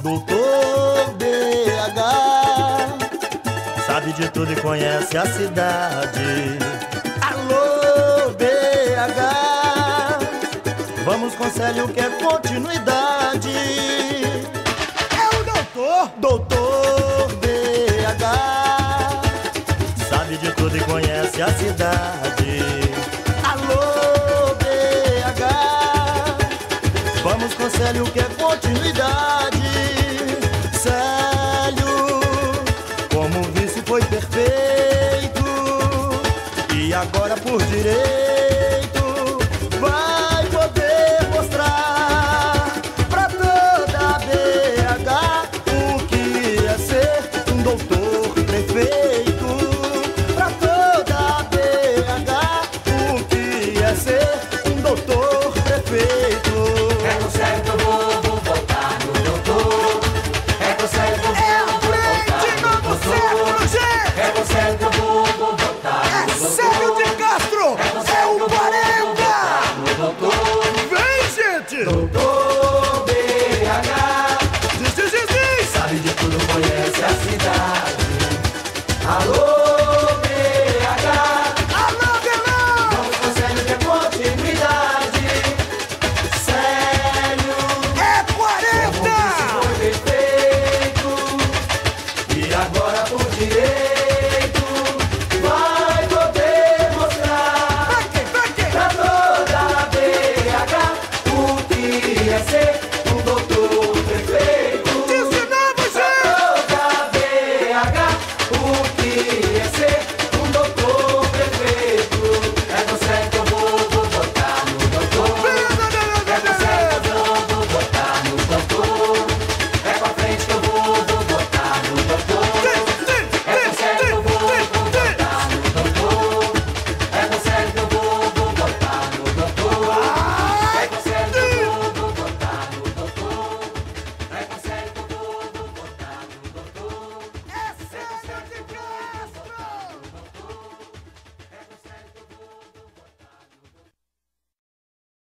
Doutor BH, sabe de tudo e conhece a cidade. Alô BH, vamos com Célio que é continuidade. É o doutor BH, sabe de tudo e conhece a cidade. Alô BH, vamos com Célio que é continuidade. Célio, como vice foi perfeito, e agora por direito